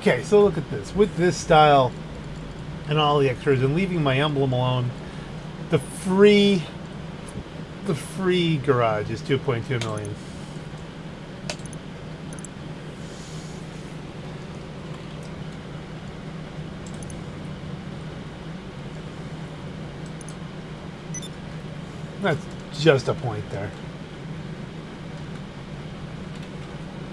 Okay, so look at this. With this style and all the extras and leaving my emblem alone, the free garage is 2.2 million. That's just a point there.